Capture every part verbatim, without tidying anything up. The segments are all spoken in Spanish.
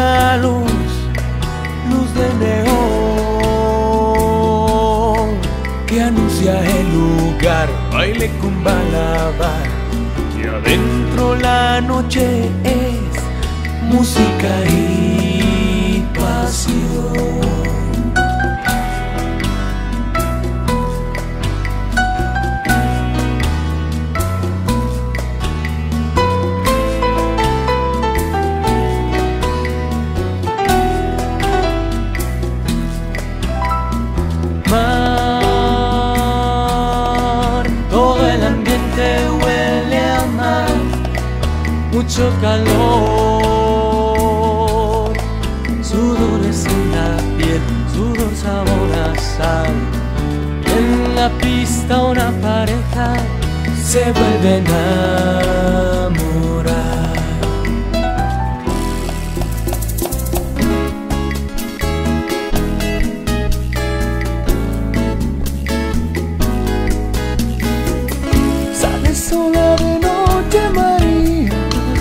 una luz, luz de neón, que anuncia el lugar, baile con balabar, y adentro la noche es música y pasión. Mucho calor, sudores en la piel, sudor sabor a sal. En la pista una pareja se vuelve a enamorar. Sale sola de noche, María,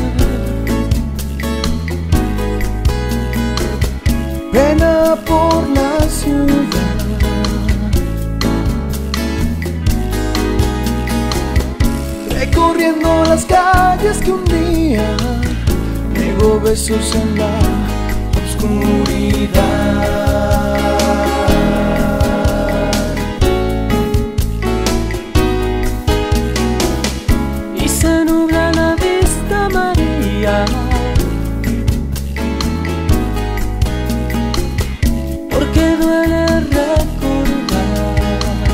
pena por la ciudad. Recorriendo las calles que un día negó besos en la oscuridad. Y se nubla la vista, María, porque duele recordar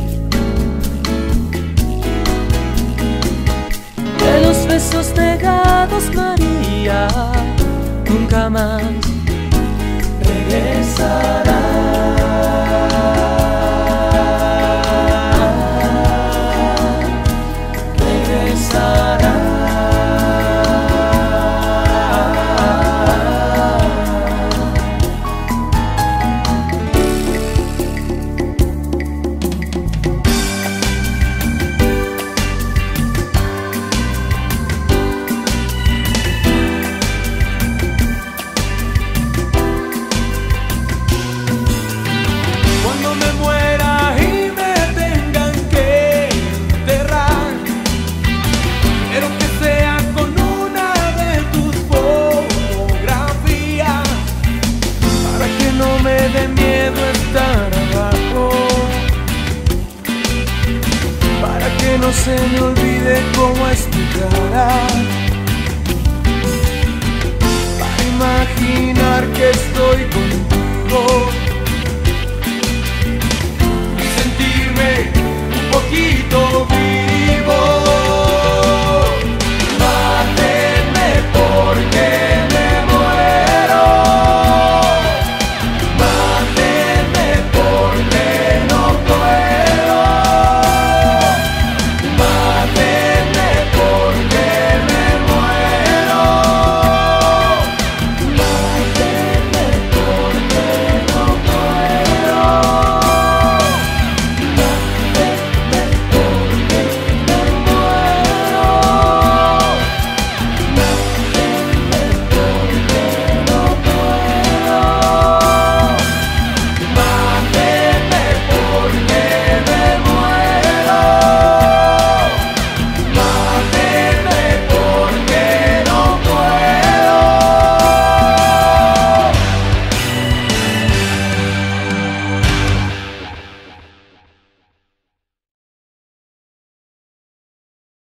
de los besos negados, María, nunca más regresará. Regresará. No se me olvide cómo explicar, para imaginar que estoy contigo.